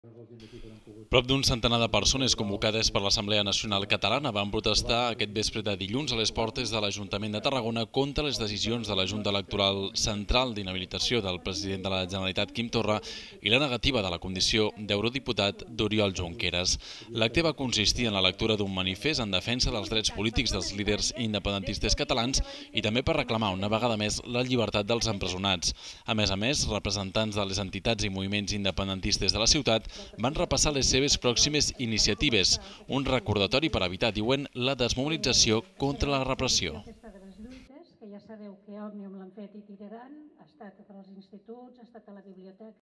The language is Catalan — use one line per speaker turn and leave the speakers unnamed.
Prop d'un centenar de persones convocades per l'Assemblea Nacional Catalana van protestar aquest vespre de dilluns a les portes de l'Ajuntament de Tarragona contra les decisions de la Junta Electoral Central d'inhabilitació del president de la Generalitat, Quim Torra, i la negativa de la condició d'eurodiputat d'Oriol Junqueras. L'acte va consistir en la lectura d'un manifest en defensa dels drets polítics dels líders independentistes catalans i també per reclamar una vegada més la llibertat dels empresonats. A més, representants de les entitats i moviments independentistes de la ciutat van repassar les seves pròximes iniciatives, un recordatori per evitar, diuen, la desmobilització contra la repressió.
Aquesta de les lluites, que ja sabeu que Òmnium l'han fet itinerant, ha estat per als instituts, ha estat a la biblioteca,